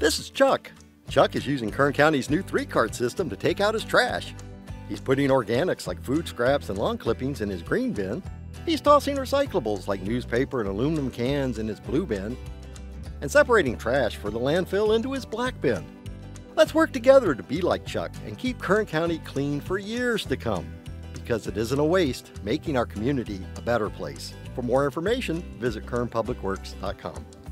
This is Chuck. Chuck is using Kern County's new 3-cart system to take out his trash. He's putting organics like food scraps and lawn clippings in his green bin. He's tossing recyclables like newspaper and aluminum cans in his blue bin, and separating trash for the landfill into his black bin. Let's work together to be like Chuck and keep Kern County clean for years to come, because it isn't a waste, making our community a better place. For more information, visit kernpublicworks.com.